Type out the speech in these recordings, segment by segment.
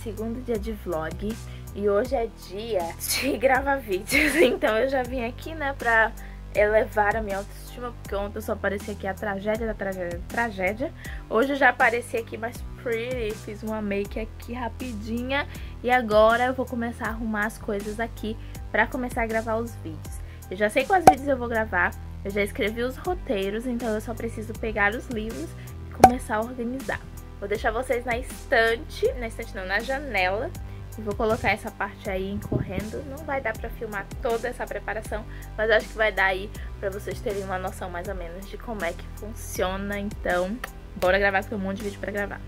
segundo dia de vlog e hoje é dia de gravar vídeos. Então eu já vim aqui, né, pra elevar a minha autoestima, porque ontem eu só apareci aqui a tragédia da tragédia. Hoje eu já apareci aqui mais pretty, fiz uma make aqui rapidinha e agora eu vou começar a arrumar as coisas aqui pra começar a gravar os vídeos. Eu já sei quais vídeos eu vou gravar, eu já escrevi os roteiros, então eu só preciso pegar os livros e começar a organizar. Vou deixar vocês na estante não, na janela. E vou colocar essa parte aí correndo. Não vai dar pra filmar toda essa preparação, mas acho que vai dar aí pra vocês terem uma noção mais ou menos de como é que funciona. Então, bora gravar, porque tem um monte de vídeo pra gravar.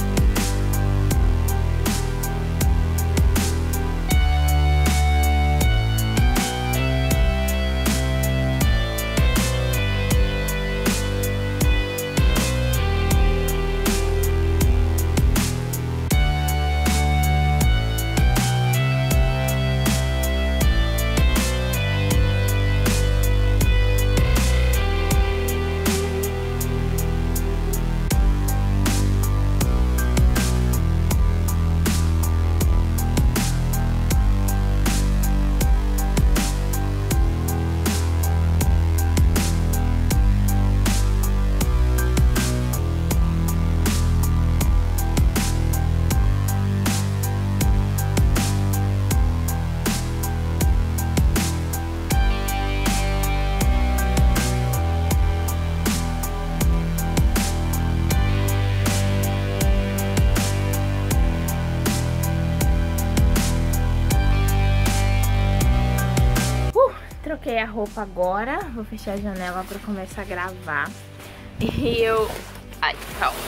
Troquei a roupa agora, vou fechar a janela pra começar a gravar. E eu... Ai, calma.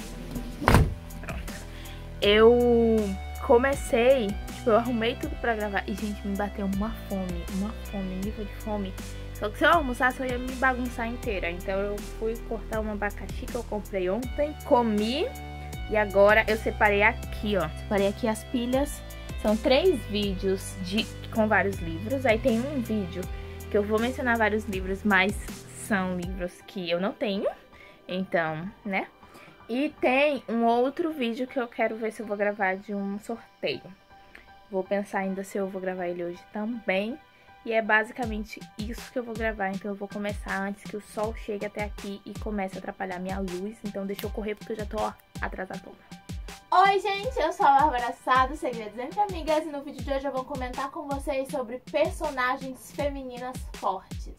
Pronto. Eu comecei, tipo, eu arrumei tudo pra gravar. E, gente, me bateu uma fome, nível de fome. Só que se eu almoçasse, eu ia me bagunçar inteira. Então eu fui cortar um abacaxi que eu comprei ontem, comi. E agora eu separei aqui, ó. Separei aqui as pilhas. São 3 vídeos com vários livros. Aí tem um vídeo que eu vou mencionar vários livros, mas são livros que eu não tenho. Então, né? E tem um outro vídeo que eu quero ver se eu vou gravar de um sorteio. Vou pensar ainda se eu vou gravar ele hoje também. E é basicamente isso que eu vou gravar. Então eu vou começar antes que o sol chegue até aqui e comece a atrapalhar minha luz. Então deixa eu correr porque eu já tô, ó, atrasadona. Oi, gente, eu sou a Bárbara Sá do Segredos Entre Amigas e no vídeo de hoje eu vou comentar com vocês sobre personagens femininas fortes.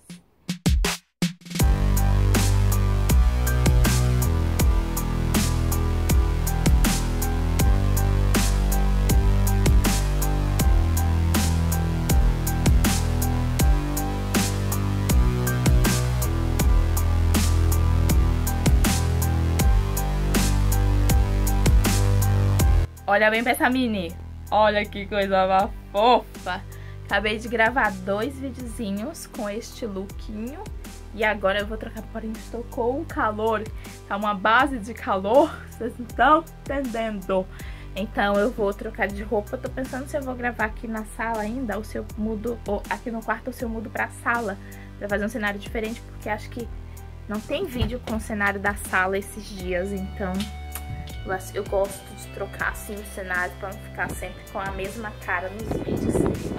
Olha bem pra essa mini. Olha que coisa mais fofa. Acabei de gravar 2 videozinhos com este lookinho. E agora eu vou trocar, porém estou com calor. Tá uma base de calor, vocês não estão entendendo. Então eu vou trocar de roupa. Tô pensando se eu vou gravar aqui na sala ainda, ou se eu mudo, ou aqui no quarto, ou se eu mudo pra sala. Pra fazer um cenário diferente, porque acho que não tem vídeo com o cenário da sala esses dias, então... Eu gosto de trocar assim o cenário pra não ficar sempre com a mesma cara nos vídeos.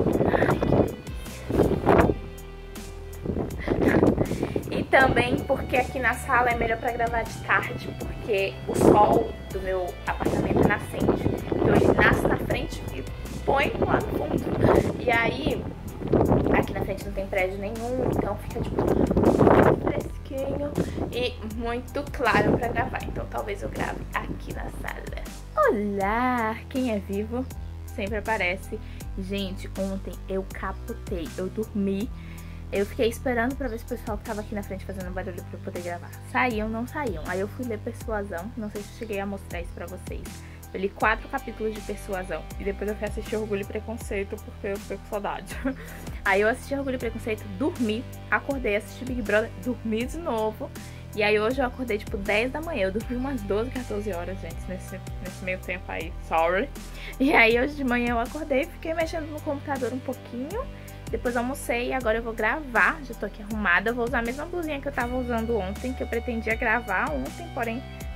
Ai, que delícia. E também porque aqui na sala é melhor pra gravar de tarde, porque o sol do meu apartamento é nascente. Então ele nasce na frente e põe lá no fundo. E aí, aqui na frente não tem prédio nenhum, então fica tipo muito fresquinho e muito claro pra gravar. Então talvez eu grave aqui na sala. Olá! Quem é vivo sempre aparece. Gente, ontem eu capotei, eu dormi. Eu fiquei esperando pra ver se o pessoal que tava aqui na frente fazendo barulho pra eu poder gravar saíam, não saíam. Aí eu fui ler Persuasão, não sei se eu cheguei a mostrar isso pra vocês. Eu li 4 capítulos de Persuasão e depois eu fui assistir Orgulho e Preconceito porque eu fiquei com saudade. Aí eu assisti Orgulho e Preconceito, dormi, acordei, assisti Big Brother, dormi de novo. E aí hoje eu acordei tipo 10 da manhã, eu dormi umas 12, 14 horas, gente, nesse meio tempo aí, sorry. E aí hoje de manhã eu acordei, fiquei mexendo no computador um pouquinho. Depois almocei e agora eu vou gravar, já tô aqui arrumada. Eu vou usar a mesma blusinha que eu tava usando ontem, que eu pretendia gravar ontem, porém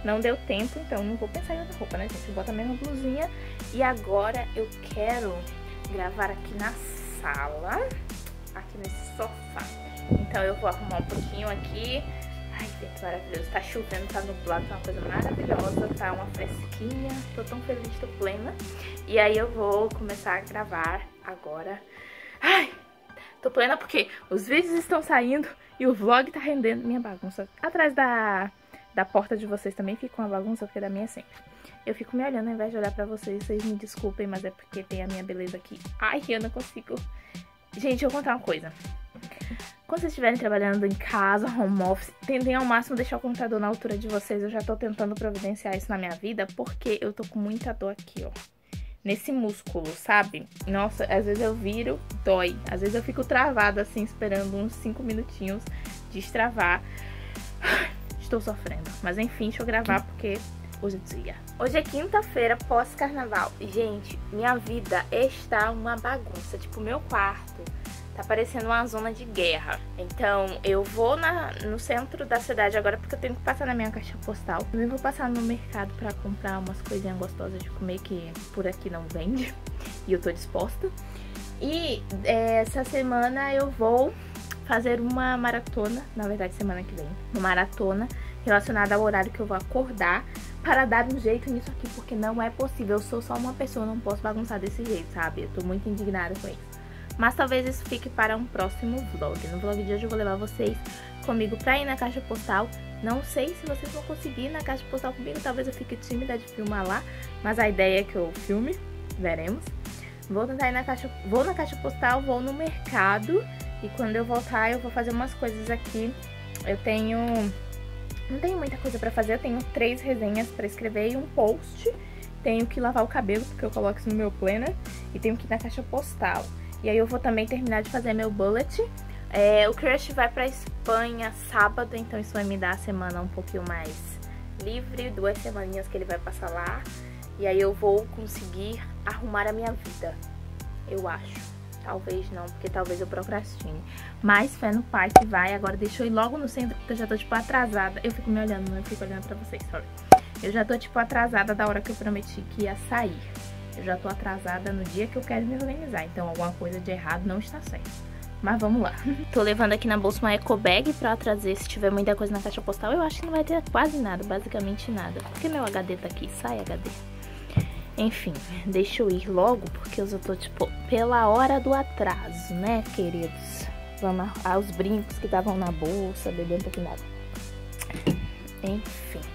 não deu tempo, então não vou pensar em outra roupa, né, gente? Eu boto a mesma blusinha. E agora eu quero gravar aqui na sala, aqui nesse sofá. Então eu vou arrumar um pouquinho aqui. Ai, que maravilhoso. Tá chovendo, tá nublado, tá uma coisa maravilhosa, tá uma fresquinha. Tô tão feliz, tô plena. E aí eu vou começar a gravar agora. Ai, tô plena porque os vídeos estão saindo e o vlog tá rendendo. Minha bagunça atrás da porta de vocês também fica uma bagunça, porque da minha é sempre. Eu fico me olhando ao invés de olhar pra vocês. Vocês me desculpem, mas é porque tem a minha beleza aqui. Ai, eu não consigo. Gente, eu vou contar uma coisa. Quando vocês estiverem trabalhando em casa, home office, tentem ao máximo deixar o computador na altura de vocês. Eu já tô tentando providenciar isso na minha vida, porque eu tô com muita dor aqui, ó. Nesse músculo, sabe? Nossa, às vezes eu viro, dói. Às vezes eu fico travada assim, esperando uns 5 minutinhos destravar. Estou sofrendo. Mas enfim, deixa eu gravar porque hoje é dia. Hoje é quinta-feira, pós-carnaval. Gente, minha vida está uma bagunça. Tipo, meu quarto tá parecendo uma zona de guerra. Então, eu vou no centro da cidade agora porque eu tenho que passar na minha caixa postal. Também vou passar no mercado pra comprar umas coisinhas gostosas de comer que por aqui não vende. E eu tô disposta. E essa semana eu vou fazer uma maratona, na verdade semana que vem, uma maratona relacionada ao horário que eu vou acordar para dar um jeito nisso aqui, porque não é possível. Eu sou só uma pessoa, não posso bagunçar desse jeito, sabe? Eu tô muito indignada com isso. Mas talvez isso fique para um próximo vlog. No vlog de hoje eu vou levar vocês comigo pra ir na caixa postal. Não sei se vocês vão conseguir ir na caixa postal comigo. Talvez eu fique tímida de filmar lá, mas a ideia é que eu filme. Veremos. Vou tentar ir na caixa... Vou na caixa postal, vou no mercado. E quando eu voltar eu vou fazer umas coisas aqui. Eu tenho... Não tenho muita coisa pra fazer. Eu tenho 3 resenhas pra escrever e um post. Tenho que lavar o cabelo, porque eu coloco isso no meu planner. E tenho que ir na caixa postal. E aí eu vou também terminar de fazer meu bullet. O Crush vai pra Espanha sábado, então isso vai me dar a semana um pouquinho mais livre. 2 semaninhas que ele vai passar lá. E aí eu vou conseguir arrumar a minha vida, eu acho. Talvez não, porque talvez eu procrastine. Mas fé no pai que vai. Agora deixa eu ir logo no centro, porque eu já tô tipo atrasada. Eu fico me olhando, não, eu fico olhando pra vocês, sorry. Eu já tô tipo atrasada da hora que eu prometi que ia sair. Eu já tô atrasada no dia que eu quero me organizar, então alguma coisa de errado não está certo. Mas vamos lá. Tô levando aqui na bolsa uma eco bag pra trazer se tiver muita coisa na caixa postal. Eu acho que não vai ter quase nada, basicamente nada. Porque meu HD tá aqui, sai HD. Enfim, deixa eu ir logo, porque eu já tô tipo pela hora do atraso, né, queridos? Vamos arrumar os brincos que estavam na bolsa, beber um pouquinho d'água. Enfim.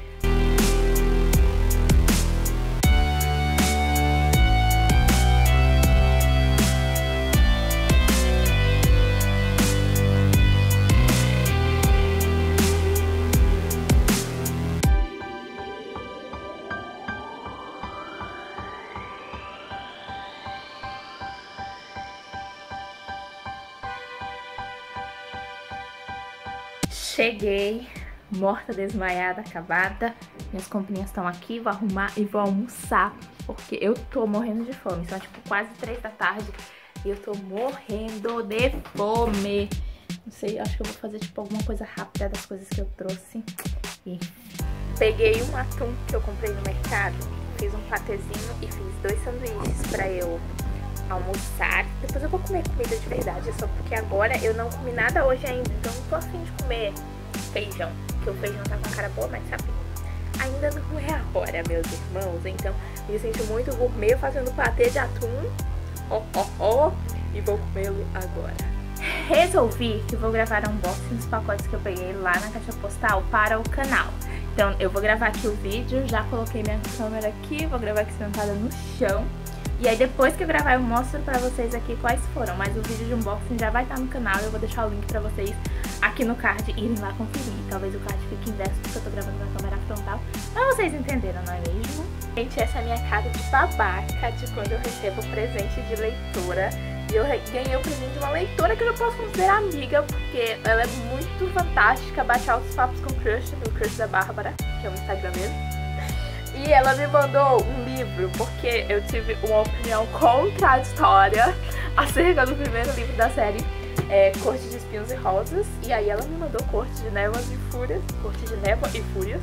Cheguei, morta, desmaiada, acabada. Minhas comprinhas estão aqui, vou arrumar e vou almoçar, porque eu tô morrendo de fome. São tipo quase 3 da tarde e eu tô morrendo de fome. Não sei, acho que eu vou fazer tipo alguma coisa rápida das coisas que eu trouxe. E peguei um atum que eu comprei no mercado, fiz um patezinho e fiz 2 sanduíches pra eu almoçar. Depois eu vou comer comida de verdade, só porque agora eu não comi nada hoje ainda, então não tô afim de comer feijão, porque o feijão tá com a cara boa, mas sabe, ainda não é a hora, meus irmãos. Então me sinto muito gourmet fazendo patê de atum, e vou comê-lo agora. Resolvi que vou gravar um unboxing dos pacotes que eu peguei lá na caixa postal para o canal. Então eu vou gravar aqui o vídeo, já coloquei minha câmera aqui, vou gravar aqui sentada no chão. E aí depois que eu gravar eu mostro pra vocês aqui quais foram. Mas o vídeo de unboxing já vai estar no canal. Eu vou deixar o link pra vocês aqui no card e irem lá conferir. Talvez o card fique inverso porque eu tô gravando na câmera frontal. Mas vocês entenderam, não é mesmo? Gente, essa é a minha cara de babaca de quando eu recebo presente de leitora. E eu ganhei o presente de uma leitora que eu já posso considerar amiga, porque ela é muito fantástica. Bate altos papos com o Crush, no Crush da Bárbara, que é o Instagram mesmo. E ela me mandou um livro, porque eu tive uma opinião contraditória acerca do primeiro livro da série, Corte de Espinhos e Rosas. E aí ela me mandou Corte de Névoas e Fúrias, Corte de Névoa e Fúrias.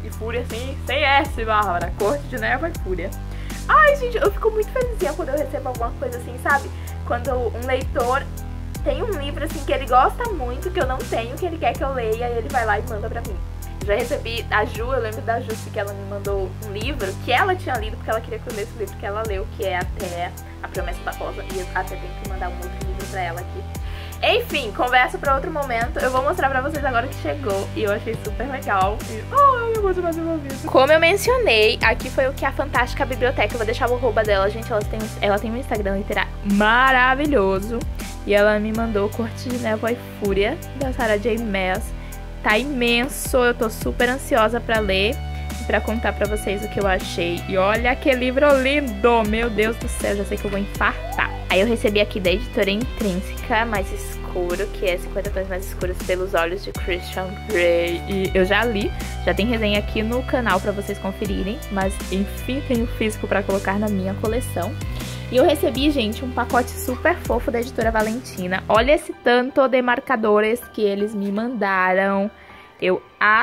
E Fúria, assim, sem S, Bárbara. Corte de Névoa e Fúria. Ai, gente, eu fico muito felizinha quando eu recebo alguma coisa assim, sabe? Quando um leitor tem um livro, assim, que ele gosta muito, que eu não tenho, que ele quer que eu leia, e ele vai lá e manda pra mim. Já recebi da Ju, eu lembro da Ju, que ela me mandou um livro que ela tinha lido, porque ela queria que eu lesse o livro que ela leu, que é Até a Promessa da Rosa, e eu até tenho que mandar um outro livro pra ela aqui. Enfim, conversa pra outro momento. Eu vou mostrar pra vocês agora que chegou, e eu achei super legal. E, eu vou mais envolvido. Como eu mencionei, aqui foi o que a Fantástica Biblioteca, eu vou deixar o arroba dela, gente, ela tem um Instagram literário maravilhoso. E ela me mandou Corte de Névoa e Fúria, da Sarah J. Maas. Tá imenso, eu tô super ansiosa pra ler e pra contar pra vocês o que eu achei. E olha que livro lindo! Meu Deus do céu, já sei que eu vou infartar. Aí eu recebi aqui da editora Intrínseca, mais escuro, que é 50 tons mais escuros pelos olhos de Christian Grey. E eu já li, já tem resenha aqui no canal pra vocês conferirem, mas enfim, tenho físico pra colocar na minha coleção. E eu recebi, gente, um pacote super fofo da editora Valentina. Olha esse tanto de marcadores que eles me mandaram. Eu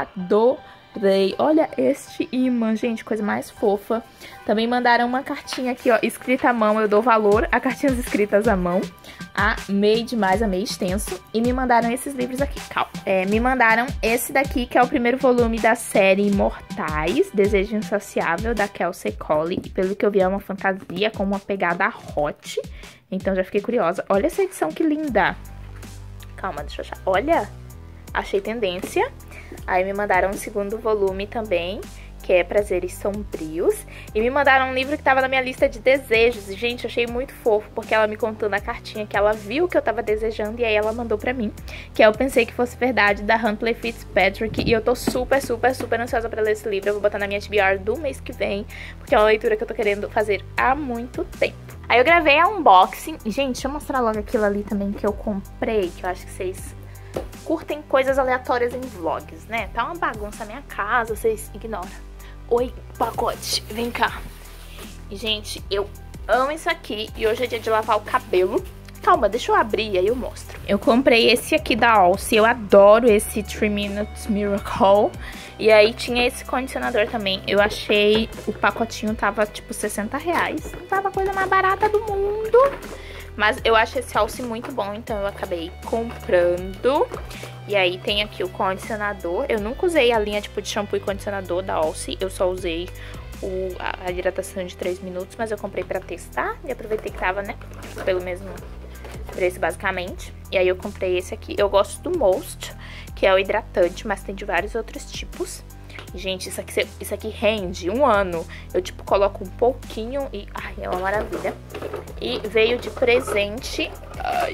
adorei. Olha este imã, gente, coisa mais fofa. Também mandaram uma cartinha aqui, ó, escrita à mão. Eu dou valor a cartinhas escritas à mão. Amei demais, amei extenso. E me mandaram esses livros aqui, calma. Me mandaram esse daqui, que é o primeiro volume da série Imortais, Desejo Insaciável, da Kelsey Colley. E pelo que eu vi é uma fantasia com uma pegada hot. Então já fiquei curiosa. Olha essa edição que linda. Calma, deixa eu achar. Olha, achei tendência. Aí me mandaram um segundo volume também, que é Prazeres Sombrios. E me mandaram um livro que tava na minha lista de desejos. E, gente, achei muito fofo, porque ela me contou na cartinha que ela viu que eu tava desejando e aí ela mandou pra mim. Que Eu Pensei Que Fosse Verdade, da Huntley Fitzpatrick. E eu tô super, super, super ansiosa pra ler esse livro. Eu vou botar na minha TBR do mês que vem, porque é uma leitura que eu tô querendo fazer há muito tempo. Aí eu gravei a unboxing. E, gente, deixa eu mostrar logo aquilo ali também que eu comprei, que eu acho que vocês curtem coisas aleatórias em vlogs, né? Tá uma bagunça na minha casa, vocês ignoram. Oi, pacote, vem cá. E, gente, eu amo isso aqui. E hoje é dia de lavar o cabelo. Calma, deixa eu abrir e aí eu mostro. Eu comprei esse aqui da Alce. Eu adoro esse 3 Minutes Miracle. E aí tinha esse condicionador também. Eu achei, o pacotinho tava tipo 60 reais. Não tava a coisa mais barata do mundo. Mas eu acho esse Alce muito bom, então eu acabei comprando. E aí tem aqui o condicionador. Eu nunca usei a linha tipo de shampoo e condicionador da Alce. Eu só usei a hidratação de 3 minutos, mas eu comprei pra testar. E aproveitei que tava, né, pelo mesmo preço basicamente. E aí eu comprei esse aqui. Eu gosto do Most, que é o hidratante, mas tem de vários outros tipos. Gente, isso aqui rende 1 ano. Eu, tipo, coloco um pouquinho e... Ai, é uma maravilha. E veio de presente... Ai.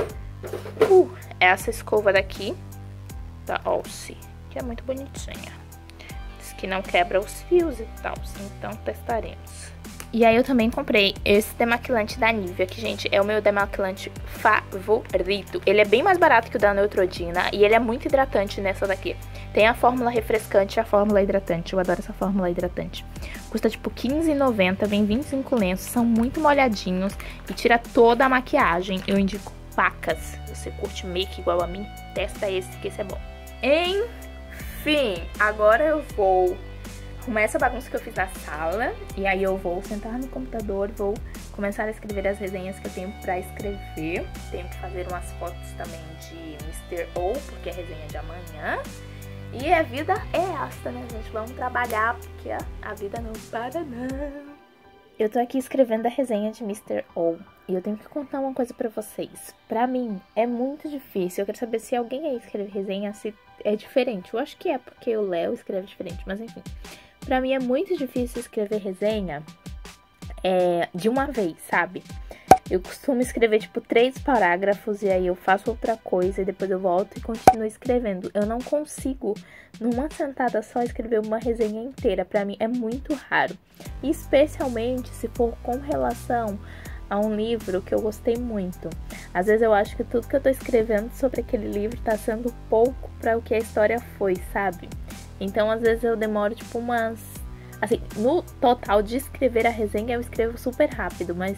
Essa escova daqui, da Alce, que é muito bonitinha. Diz que não quebra os fios e tal, então testaremos. E aí eu também comprei esse demaquilante da Nivea, que, gente, é o meu demaquilante favorito. Ele é bem mais barato que o da Neutrogena e ele é muito hidratante nessa daqui. Tem a fórmula refrescante e a fórmula hidratante. Eu adoro essa fórmula hidratante. Custa tipo R$15,90, vem 25 lenços, são muito molhadinhos e tira toda a maquiagem. Eu indico pacas. Você curte make igual a mim? Testa esse, que esse é bom. Enfim, agora eu vou arrumar essa bagunça que eu fiz na sala. E aí eu vou sentar no computador, vou começar a escrever as resenhas que eu tenho pra escrever. Tenho que fazer umas fotos também de Mr. O, porque é resenha de amanhã. E a vida é esta, né, gente? Vamos trabalhar, porque a vida não para, não. Eu tô aqui escrevendo a resenha de Mr. O. E eu tenho que contar uma coisa pra vocês. Pra mim, é muito difícil. Eu quero saber se alguém aí escreve resenha, se é diferente. Eu acho que é, porque o Léo escreve diferente, mas enfim. Pra mim é muito difícil escrever resenha de uma vez, sabe? Eu costumo escrever, tipo, 3 parágrafos e aí eu faço outra coisa e depois eu volto e continuo escrevendo. Eu não consigo, numa sentada só, escrever uma resenha inteira. Pra mim é muito raro. E especialmente se for com relação a um livro que eu gostei muito. Às vezes eu acho que tudo que eu tô escrevendo sobre aquele livro tá sendo pouco pra o que a história foi, sabe? Então, às vezes eu demoro, tipo, umas... Assim, no total de escrever a resenha eu escrevo super rápido, mas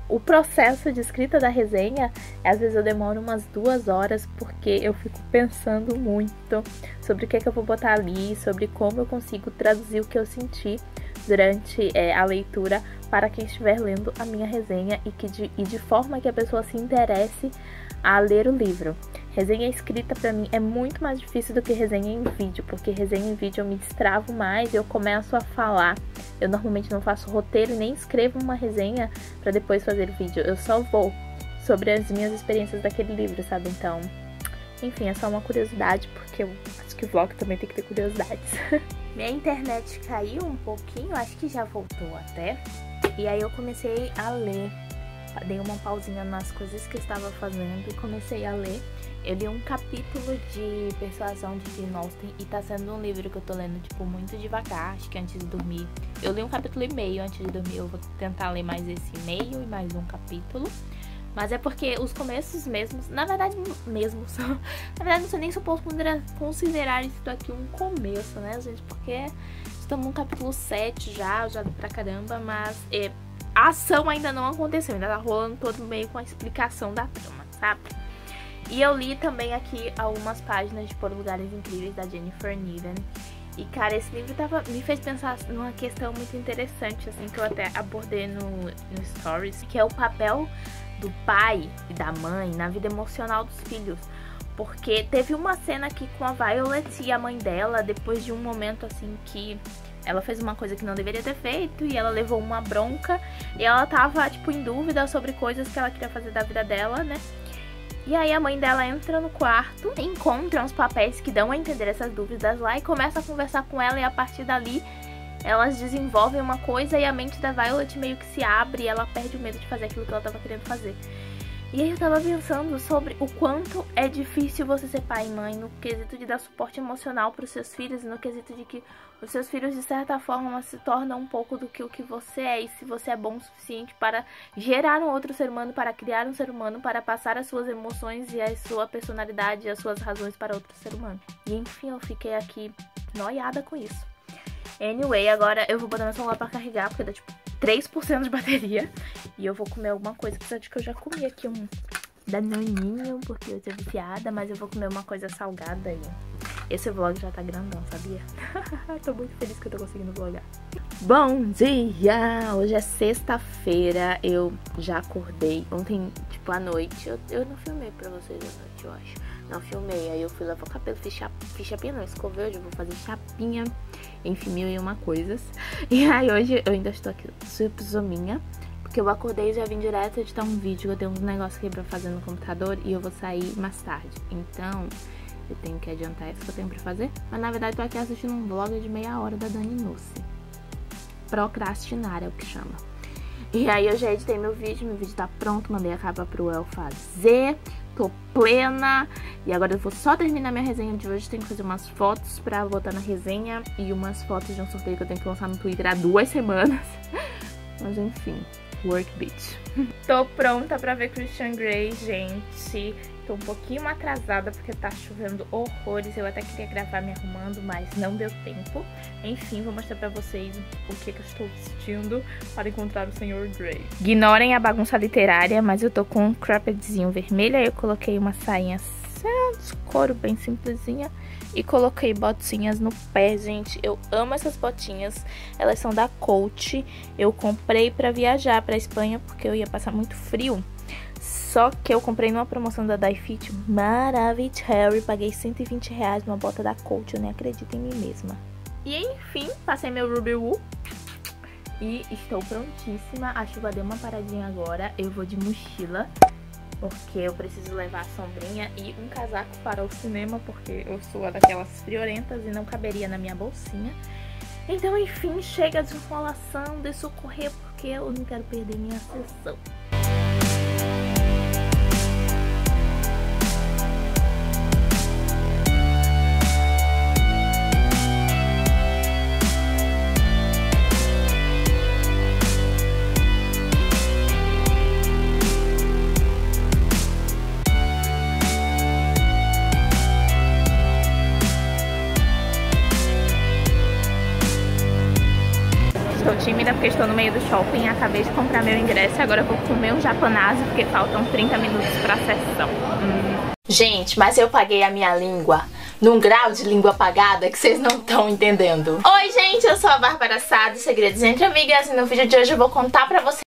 o processo de escrita da resenha, às vezes eu demoro umas 2 horas, porque eu fico pensando muito sobre o que é que eu vou botar ali, sobre como eu consigo traduzir o que eu senti durante a leitura para quem estiver lendo a minha resenha e de forma que a pessoa se interesse a ler o livro. Resenha escrita pra mim é muito mais difícil do que resenha em vídeo, porque resenha em vídeo eu me destravo mais, eu começo a falar. Eu normalmente não faço roteiro e nem escrevo uma resenha pra depois fazer vídeo. Eu só vou sobre as minhas experiências daquele livro, sabe? Então, enfim, é só uma curiosidade, porque eu acho que o vlog também tem que ter curiosidades. Minha internet caiu um pouquinho, acho que já voltou até. E aí eu comecei a ler. Dei uma pausinha nas coisas que eu estava fazendo e comecei a ler. Eu li um capítulo de Persuasão de Jane Austen e tá sendo um livro que eu tô lendo, tipo, muito devagar, acho que antes de dormir. Eu li um capítulo e meio antes de dormir, eu vou tentar ler mais esse meio e mais um capítulo. Mas é porque os começos mesmos, na verdade não sei nem se eu posso considerar isso aqui um começo, né, gente? Porque estamos no capítulo 7 já pra caramba, mas a ação ainda não aconteceu, ainda tá rolando todo meio com a explicação da trama, sabe? E eu li também aqui algumas páginas de Por Lugares Incríveis, da Jennifer Niven. E, cara, esse livro me fez pensar numa questão muito interessante, assim, que eu até abordei no Stories, que é o papel do pai e da mãe na vida emocional dos filhos. Porque teve uma cena aqui com a Violet e a mãe dela, depois de um momento, assim, que ela fez uma coisa que não deveria ter feito e ela levou uma bronca. E ela tava, tipo, em dúvida sobre coisas que ela queria fazer da vida dela, né? E aí a mãe dela entra no quarto, encontra uns papéis que dão a entender essas dúvidas lá e começa a conversar com ela, e a partir dali elas desenvolvem uma coisa e a mente da Violet meio que se abre e ela perde o medo de fazer aquilo que ela tava querendo fazer. E aí eu tava pensando sobre o quanto é difícil você ser pai e mãe no quesito de dar suporte emocional pros seus filhos, e no quesito de que os seus filhos de certa forma se tornam um pouco do que o que você é, e se você é bom o suficiente para gerar um outro ser humano, para criar um ser humano, para passar as suas emoções e a sua personalidade e as suas razões para outro ser humano. E enfim, eu fiquei aqui noiada com isso. Anyway, agora eu vou botar meu celular pra carregar, porque dá tipo 3% de bateria. E eu vou comer alguma coisa, apesar de que eu já comi aqui um danoninho, porque eu tô viciada, mas eu vou comer uma coisa salgada aí. Esse vlog já tá grandão, sabia? Tô muito feliz que eu tô conseguindo vlogar. Bom dia! Hoje é sexta-feira, eu já acordei. Ontem, tipo, à noite, eu não filmei pra vocês à noite, eu acho. Não filmei, aí eu fui lavar o cabelo, fiz chapinha, não, escovei, hoje eu vou fazer chapinha, enfim, 1001 coisas. E aí hoje eu ainda estou aqui surpresominha, porque eu acordei e já vim direto editar um vídeo, eu tenho uns negócios aqui pra fazer no computador e eu vou sair mais tarde. Então, eu tenho que adiantar isso que eu tenho pra fazer. Mas na verdade eu tô aqui assistindo um vlog de meia hora da Dani Nusse. Procrastinar é o que chama. E aí eu já editei meu vídeo tá pronto, mandei a capa pro El fazer. Tô plena. E agora eu vou só terminar minha resenha de hoje. Tenho que fazer umas fotos pra botar na resenha e umas fotos de um sorteio que eu tenho que lançar no Twitter há 2 semanas. Mas enfim, work bitch. Tô pronta pra ver Christian Grey, gente. Tô um pouquinho atrasada porque tá chovendo horrores. Eu até queria gravar me arrumando, mas não deu tempo. Enfim, vou mostrar pra vocês o que eu estou vestindo para encontrar o Sr. Grey. Ignorem a bagunça literária, mas eu tô com um croppedzinho vermelho. Aí eu coloquei uma sainha de couro bem simplesinha e coloquei botinhas no pé, gente. Eu amo essas botinhas. Elas são da Coach. Eu comprei pra viajar pra Espanha porque eu ia passar muito frio. Só que eu comprei numa promoção da Difit maravilhosa. Paguei R$120 numa bota da Coach. Eu nem acredito em mim mesma. E enfim, passei meu Ruby Woo e estou prontíssima. A chuva deu uma paradinha agora. Eu vou de mochila, porque eu preciso levar a sombrinha e um casaco para o cinema, porque eu sou daquelas friorentas e não caberia na minha bolsinha. Então, enfim, chega de enrolação, de socorrer, porque eu não quero perder minha sessão. ainda porque estou no meio do shopping. Acabei de comprar meu ingresso e agora eu vou comer um japonês porque faltam 30 minutos pra sessão. Gente, mas eu paguei a minha língua num grau de língua apagada que vocês não estão entendendo. Oi, gente, eu sou a Bárbara Sá do Segredos Entre Amigas e no vídeo de hoje eu vou contar pra vocês